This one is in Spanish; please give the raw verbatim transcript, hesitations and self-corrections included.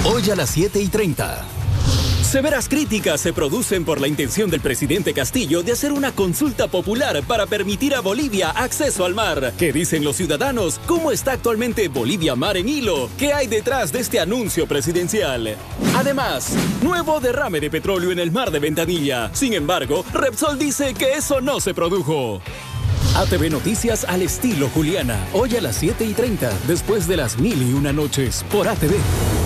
Hoy a las siete y treinta. Severas críticas se producen por la intención del presidente Castillo de hacer una consulta popular para permitir a Bolivia acceso al mar. ¿Qué dicen los ciudadanos? ¿Cómo está actualmente Bolivia Mar en Hilo? ¿Qué hay detrás de este anuncio presidencial? Además, nuevo derrame de petróleo en el mar de Ventanilla. Sin embargo, Repsol dice que eso no se produjo. A T V Noticias al estilo Juliana. Hoy a las siete y treinta, después de las mil y una noches, por A T V.